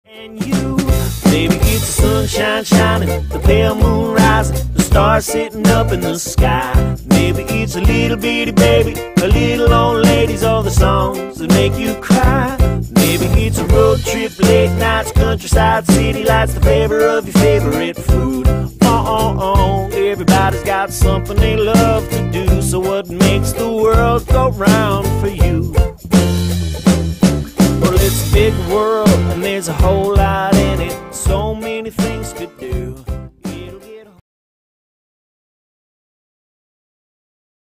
And you, maybe it's the sunshine shining, the pale moon rising, the stars sitting up in the sky. Maybe it's a little bitty baby, a little old ladies, all the songs that make you cry. Maybe it's a road trip, late nights, countryside, city lights, the flavor of your favorite food. Everybody's got something they love to do, so what makes the world go round for you? Well, it's a big world and there's a whole